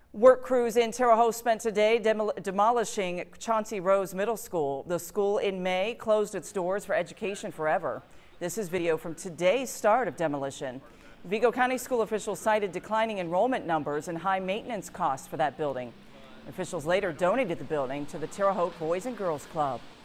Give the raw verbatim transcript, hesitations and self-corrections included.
Work crews in Terre Haute spent today demol demolishing Chauncey Rose Middle School. The school in May closed its doors for education forever. This is video from today's start of demolition. Vigo County school officials cited declining enrollment numbers and high maintenance costs for that building. Officials later donated the building to the Terre Haute Boys and Girls Club.